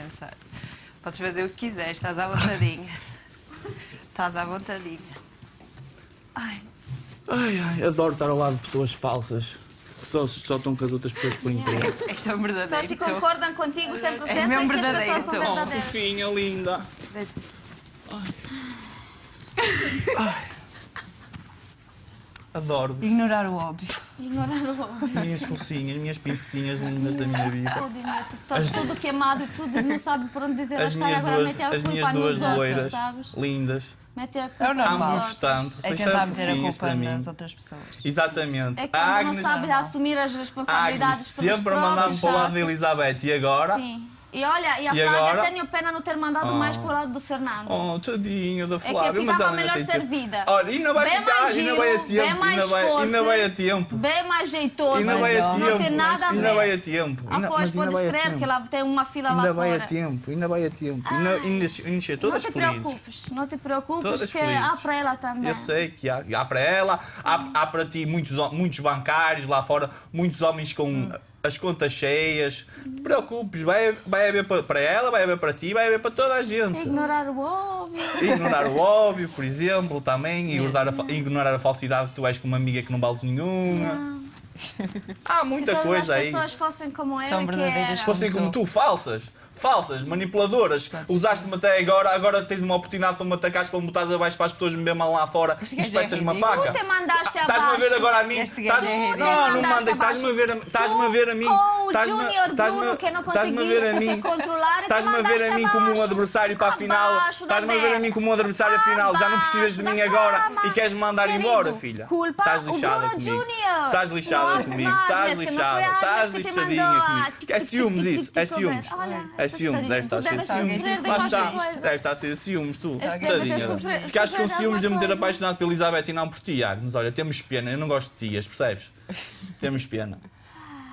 pensar. Podes fazer o que quiseres, estás à vontadinha. Estás à vontadinha. Ai. Ai, adoro estar ao lado de pessoas falsas. Que só estão com as outras pessoas por interesse. Este é um verdadeiro. Só se concordam contigo 100% És mesmo que as verdadeiro, pessoas são tu. Oh, verdadeiras. fofinha, linda. Ai. Adoro-vos. Ignorar o óbvio. Ignorar o óbvio. Minhas focinhas, minhas pincinhas lindas da minha vida. Tudo queimado e tudo, não sabe por onde dizer As minhas duas loiras, lindas. Mete a É o culpa normal. Amo-vos tanto, É vocês tentar são meter a fofinhas culpa para mim. nas outras pessoas. Exatamente. É quando não sabe assumir as Agnes responsabilidades pelos sempre a mandar-me próprios, para o lado sabe? da Elizabeth. E agora? Sim. E olha, e a E Flávia agora? tenho pena não ter mandado mais para o lado do Fernando. Oh, tadinha da É que Flávia. Mas ficava ela ainda melhor tem tempo. servida. Olha, ainda vai Bem ficar, mais ainda vai a giro, tempo. bem mais Ainda vai a forte, tempo. bem mais jeitoso. Ainda vai a Não tem tempo. nada a ver. Ainda vai a tempo. Ah, pois, Mas ainda podes vai a crer tempo. que ela tem uma fila lá Ainda vai fora. a tempo, ainda vai a tempo. Ainda chega todas Não te felizes. preocupes, não te preocupes, Todas que felizes. há para ela também. Eu sei que há para ela, há para ti muitos bancários lá fora, muitos homens com as contas cheias. Não te preocupes, vai haver para ela, vai haver para ti, vai haver para toda a gente. Ignorar o óbvio. Ignorar o óbvio, por exemplo, também. Ignorar a falsidade que tu és com uma amiga que não vales nenhuma. Há muita coisa Se aí. todas as pessoas fossem como eu, São e que verdadeiras era. Se fossem como tu, falsas, manipuladoras. Usaste-me até agora tens uma oportunidade para me atacares, para me botares abaixo para as pessoas me ver mal lá fora e gajo é espetas uma ridículo. faca. Tu te mandaste Estás-me a ver abaixo. agora a mim? Este gajo é ridículo. Não mandei, estás-me a ver a mim. Com o Estás-me Júnior Bruno, que não conseguiste te controlar, e te Estás-me a ver a mim mandaste como um abaixo. adversário para a final. Abaixo da Estás-me a ver a terra. mim como um adversário final. Já não precisas de mim Abaixo da agora cama. e queres-me mandar Querido, embora, filha. culpa Estás o lixada Bruno comigo. Júnior. Estás lixada Não, comigo. não, Estás Agnes, que não foi lixada. a Estás Agnes que te lixadinha mandou comigo. a É ciúmes isso. É tic-tic-tic-tic. ciúmes. Olha, É ciúmes. Deve estar a ser deves ciúmes. sofrer de Lá qualquer está. coisa. Deve estar a ser ciúmes, tu. Este deve Tadinha. ter sofrido- Ficaste com sofrido ciúmes de me ter alguma coisa. apaixonado pela Elizabeth e não por ti, Agnes. Olha, temos pena. Eu não gosto de tias, percebes? Temos pena.